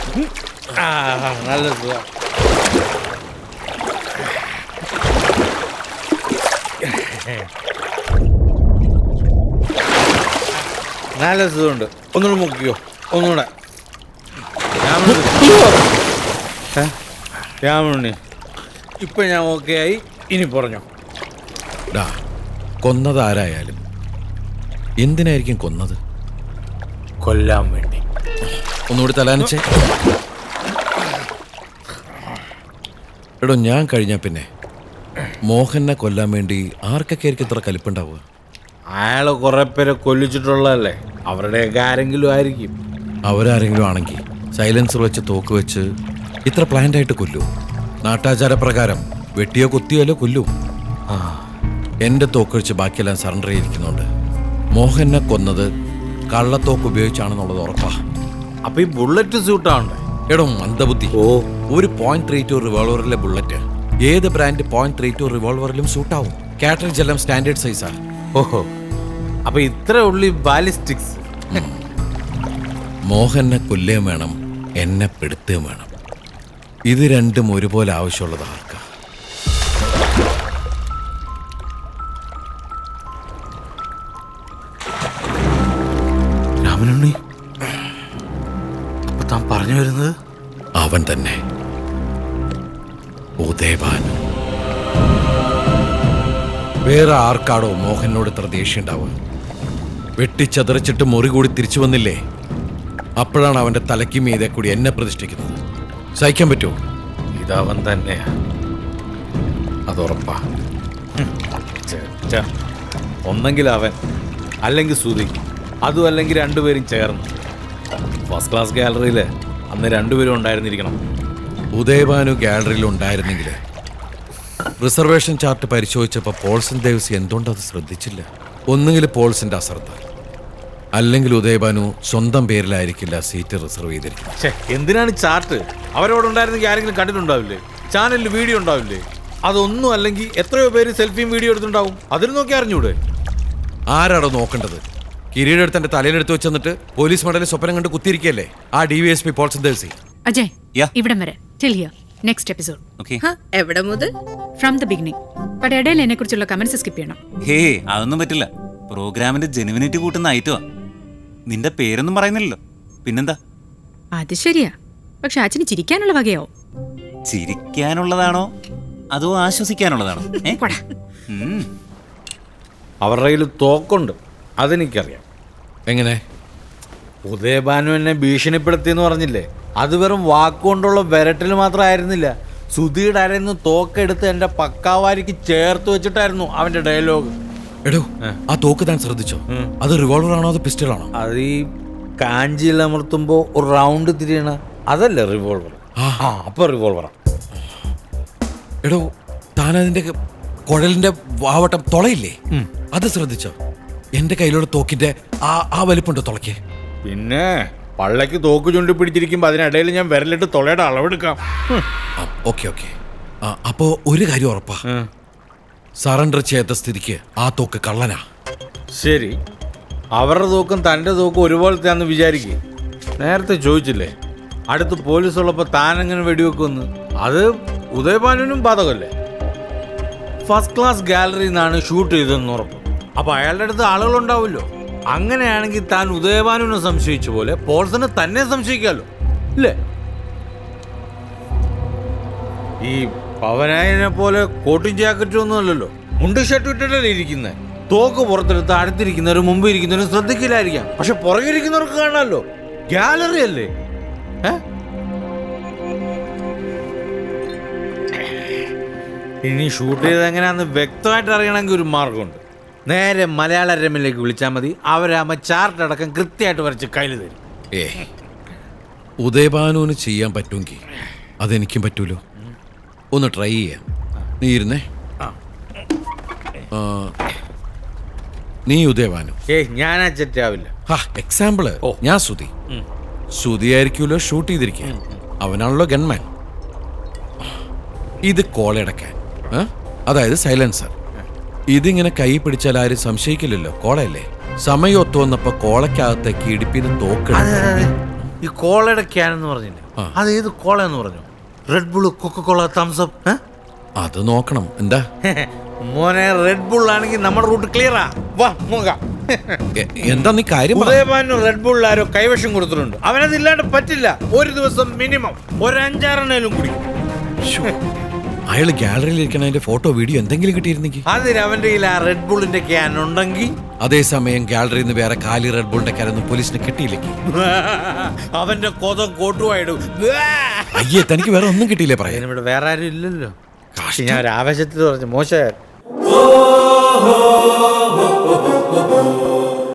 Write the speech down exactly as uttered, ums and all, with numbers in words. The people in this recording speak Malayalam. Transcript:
നല്ല സുഖം. നല്ല സുഖമുണ്ട്. ഒന്നുകൂടെ മുക്കിയോ? ഒന്നുകൂടെ. രാമനുണ്ണി, ഇപ്പൊ ഞാൻ ഓക്കെ ആയി. ഇനി പറഞ്ഞോ. കൊന്നത് ആരായാലും എന്തിനായിരിക്കും കൊന്നത്? കൊല്ലാൻ വേണ്ടി. ഒന്നുകൂടി തലാനിച്ചേ. എടോ, ഞാൻ കഴിഞ്ഞാ പിന്നെ മോഹനെ കൊല്ലാൻ വേണ്ടി ആർക്കൊക്കെ ആയിരിക്കും ഇത്ര കലിപ്പുണ്ടാവുക? അയാള് കുറെ പേരെ കൊല്ലിച്ചിട്ടുള്ളതല്ലേ, അവരുടെയൊക്കെ ആരെങ്കിലും ആയിരിക്കും. അവരാരെങ്കിലും ആണെങ്കിൽ സൈലൻസർ വെച്ച് തോക്ക് വെച്ച് ഇത്ര പ്ലാൻഡ് ആയിട്ട് കൊല്ലൂ? നാട്ടാചാരപ്രകാരം വെട്ടിയോ കുത്തിയോല്ലോ കൊല്ലൂ. ആ, എൻ്റെ തോക്കൊഴിച്ച് ബാക്കിയെല്ലാം സറണ്ടർ ചെയ്തിരിക്കുന്നുണ്ട്. മോഹനെ കൊന്നത് കള്ളത്തോക്ക് ഉപയോഗിച്ചാണെന്നുള്ളത് ഉറപ്പാ. അപ്പൊ ഈ ബുള്ളറ്റ് സ്യൂട്ടാവണ്ടേ? എടോ മന്ദബുദ്ധി, ഓ ഒരു പോയിന്റ് ത്രീ ടു റിവോൾവറിലെ ബുള്ളറ്റ് ഏത് ബ്രാൻഡ് പോയിന്റ് ത്രീ ടു റിവോൾവറിലും സൂട്ടാവും. കാറ്ററിജ് എല്ലാം സ്റ്റാൻഡേർഡ് സൈസാ. ഓഹോ, അപ്പൊ ഇത്ര ഉള്ളി ബാലിസ്റ്റിക്സ്. മോഹനെ കൊല്ലുകയും വേണം, എന്നെ പെടുത്തുകയും വേണം. ഇത് രണ്ടും ഒരുപോലെ ആവശ്യമുള്ളത് ആർക്കാ? രാമനുണ്ണി, അപ്പൊ താൻ പറഞ്ഞു വരുന്നത് അവൻ തന്നെ, ഉദയഭാനു. വേറെ ആർക്കാടോ മോഹനോട് ഇത്ര ദേഷ്യം ഉണ്ടാവുക? വെട്ടിച്ചതറിച്ചിട്ട് മുറി കൂടി തിരിച്ചു വന്നില്ലേ? അപ്പോഴാണ് അവന്റെ തലയ്ക്ക് മീതെ കൂടി എന്നെ പ്രതിഷ്ഠിക്കുന്നത്. സഹിക്കാൻ പറ്റുമോ? ഇതവൻ തന്നെയാ, അതുറപ്പാ. ഒന്നെങ്കിൽ അവൻ, അല്ലെങ്കിൽ സുധി, അതും അല്ലെങ്കിൽ രണ്ടുപേരും ചേർന്ന്. ഫസ്റ്റ് ക്ലാസ് ഗാലറിയിൽ അന്ന് രണ്ടുപേരും ഉണ്ടായിരുന്നിരിക്കണം. ഉദയഭാനു ഗാലറിയിൽ ഉണ്ടായിരുന്നെങ്കിൽ റിസർവേഷൻ ചാർട്ട് പരിശോധിച്ചപ്പോൾ പോൾസൺ ദേവസി എന്തുകൊണ്ടത് ശ്രദ്ധിച്ചില്ല? ഒന്നുകിൽ പോൾസിന്റെ അശ്രദ്ധ, അല്ലെങ്കിൽ ഉദയഭാനു സ്വന്തം പേരിലായിരിക്കില്ല സീറ്റ് റിസർവ് ചെയ്തിരിക്കുന്നത്. എന്തിനാണ് ചാർട്ട്? അവരോട് ഉണ്ടായിരുന്നെങ്കിൽ ആരെങ്കിലും കണ്ടിട്ടുണ്ടാവില്ലേ? ചാനലിൽ വീഡിയോ ഉണ്ടാവില്ലേ? അതൊന്നും അല്ലെങ്കിൽ എത്രയോ പേര് സെൽഫിയും വീഡിയോ എടുത്തിട്ടുണ്ടാവും. അതിൽ നോക്കി അറിഞ്ഞൂടെ? ആരാടോ നോക്കേണ്ടത്? കിരീടം എടുത്ത് എന്റെ തലയിലെടുത്ത് വെച്ചെന്നിട്ട് പോലീസ് മെഡലിൽ സ്വപ്നം കണ്ട് കുത്തിയിരിക്കല്ലേ ആ D V S P Paulson Devassy. Ajay, ഇവിടം വരെ. Till here. Next episode. എവിടെ മുതൽ? From the beginning. പക്ഷേ ഇടയിൽ എന്നെ കുറിച്ചുള്ള കമന്റ്സ് സ്കിപ്പ് ചെയ്യണം. ഹേ, അതൊന്നും പറ്റില്ല. പ്രോഗ്രാമിന്റെ ജെനുവിനിറ്റി കൂട്ടുന്ന ഐറ്റമാ. നിന്റെ പേരൊന്നും പറയുന്നില്ലല്ലോ, പിന്നെന്താ? അത് ശരിയാ, പക്ഷെ അച്ഛന് ചിരിക്കാനുള്ള വകയാവും. ചിരിക്കാനുള്ളതാണോ അതോ ആശ്വസിക്കാനുള്ളതാണോ? അവരുടെ കയ്യിൽ തോക്കുണ്ട്, അതെനിക്കറിയാം. എങ്ങനെ? ഉദയഭാനു എന്നെ ഭീഷണിപ്പെടുത്തിയെന്ന് പറഞ്ഞില്ലേ? അത് വെറും വാക്കുകൊണ്ടുള്ള വിരട്ടൽ മാത്രമായിരുന്നില്ല. സുധിയുടെ അരന്ന് തോക്കെടുത്ത് എന്റെ പക്കാവാരിക്ക് ചേർത്ത് വെച്ചിട്ടായിരുന്നു അവന്റെ ഡയലോഗ്. എടോ, ആ തോക്ക് താൻ ശ്രദ്ധിച്ചോ? അത് റിവോൾവർ ആണോ അതോ പിസ്റ്റൾ ആണോ? അത് ഈ കാഞ്ചിയിൽ അമർത്തുമ്പോ ഒരു റൗണ്ട് തിരിയണ അതല്ലേ റിവോൾവർ? ആ, അപ്പൊ റിവോൾവറാ. എടോ, താൻ അതിന്റെ കുഴലിന്റെ വാവട്ടം തുളയില്ലേ, അത് ശ്രദ്ധിച്ചോ? എന്റെ കയ്യിലുള്ള തോക്കിന്റെ ആ ആ വലിപ്പുണ്ടോ തുളയ്ക്ക്? പിന്നെ പള്ളക്ക് തോക്ക് ചുണ്ടി പിടിച്ചിരിക്കുമ്പോ അതിനിടയിൽ ഞാൻ വിരലിട്ട് തുളയുടെ അളവെടുക്കാം. ഓക്കെ ഓക്കെ അപ്പോ ഒരു കാര്യം ഉറപ്പാ, സറണ്ടർ ചെയ്യാത്ത സ്ഥിതിക്ക് ആ തോക്ക് കള്ളനാ. ശരി, അവരുടെ തോക്കും തൻ്റെ തോക്കും ഒരുപോലത്തെയാന്ന് വിചാരിക്കേ. നേരത്തെ ചോദിച്ചില്ലേ അടുത്ത് പോലീസ് ഉള്ളപ്പോൾ താനെങ്ങനെ വെടിവെക്കുമെന്ന്? അത് ഉദയഭാനുവിനും ബാധകമല്ലേ? ഫസ്റ്റ് ക്ലാസ് ഗാലറിയിൽ നിന്നാണ് ഷൂട്ട് ചെയ്തതെന്ന് ഉറപ്പ്. അപ്പൊ അയാളുടെ അടുത്ത് ആളുകളുണ്ടാവുമല്ലോ. അങ്ങനെയാണെങ്കിൽ താൻ ഉദയഭാനുവിനെ സംശയിച്ച പോലെ പോൾസനെ തന്നെ സംശയിക്കാമല്ലോ, ഇല്ലേ? ഈ പവനായനെ പോലെ കോട്ടും ജാക്കറ്റും ഒന്നും അല്ലല്ലോ, മുണ്ട് ഷർട്ട് ഇട്ടിട്ടല്ലേ ഇരിക്കുന്നത്. തോക്ക് പുറത്തെടുത്ത് അടുത്തിരിക്കുന്നവരും മുമ്പ് ഇരിക്കുന്നവരും ശ്രദ്ധിക്കില്ലായിരിക്കാം, പക്ഷെ പുറകിരിക്കുന്നവർക്ക് കാണാമല്ലോ. ഗാലറി അല്ലേ? ഇനി ഷൂട്ട് ചെയ്ത് എങ്ങനെയാന്ന് വ്യക്തമായിട്ട് അറിയണമെങ്കിൽ ഒരു മാർഗമുണ്ട്. നേരെ മലയാള രമ്യയിലേക്ക് വിളിച്ചാൽ മതി. അവരാകുമ്പോൾ ചാർട്ട് അടക്കം കൃത്യമായിട്ട് വരച്ച് കയ്യിൽ തരും. ഏ ഉദയഭാനുവിന് ചെയ്യാൻ പറ്റുമെങ്കിൽ അതെനിക്കും പറ്റൂലോ. ഒന്ന് ട്രൈ ചെയ്യാം. നീ ഇരുന്നേ. നീ ഉദയഭാനു. ഏ ഞാനാ ചെറ്റാവില്ല. എക്സാമ്പിള് ഞാൻ ശ്രുതി. ശ്രുതി ആയിരിക്കുമല്ലോ ഷൂട്ട് ചെയ്തിരിക്കുക. അവനാണല്ലോ ഗൺമാൻ. ഇത് കോളയടക്കാൻ, അതായത് സൈലൻസർ. ഇതിങ്ങനെ കൈ പിടിച്ചാൽ ആരും സംശയിക്കില്ലല്ലോ, കോളയല്ലേ. സമയം ഒത്തു വന്നപ്പോ കോളയ്ക്കകത്തേക്ക് ഇടിപ്പിന് തോക്കെടുത്ത് ഈ കോളയുടെ ക്യാൻ എന്ന് പറഞ്ഞില്ലേ, അത് ഏത് കോള എന്ന് പറഞ്ഞു? Red Bull, Coca Cola, Thums Up? അത് നോക്കണം. എന്താ മോനെ, റെഡ് ബുൾ ആണെങ്കിൽ നമ്മുടെ റൂട്ട് ക്ലിയറാ. വാ നോക്കാം. എന്താ നീ കാര്യം? ഉദയഭാനു റെഡ് ബുൾ ആരോ കൈവശം കൊടുത്തിട്ടുണ്ട്. അവനത് ഇല്ലാണ്ട് പറ്റില്ല. ഒരു ദിവസം മിനിമം ഒരു അഞ്ചാറെണ്ണയിലും കുടിക്കും. അയാൾ ഗാലറിയിൽ ഇരിക്കണതിന്റെ ഫോട്ടോ വീഡിയോ എന്തെങ്കിലും കിട്ടിയിരുന്നെങ്കിൽ. അതിന് അവന്റെ കയ്യിൽ ആ റെഡ് ബുള്ളിന്റെ ക്യാൻ ഉണ്ടെങ്കിൽ. അതേസമയം ഗാലറിയിൽ നിന്ന് വേറെ കാലി റെഡ് ബുള്ളിന്റെ ക്യാൻ ഒന്നും പോലീസിന് കിട്ടിയില്ലെങ്കിൽ അവന്റെ കൊതം കോട്ടുവായിടും. അയ്യേ, തനിക്ക് വേറെ ഒന്നും കിട്ടിയില്ലേ പറയാൻ? ഇവിടെ വേറെ ആരും ഇല്ലല്ലോ. ഞാൻ ഒരു ആവേശത്തിൽ പറഞ്ഞു മോശം.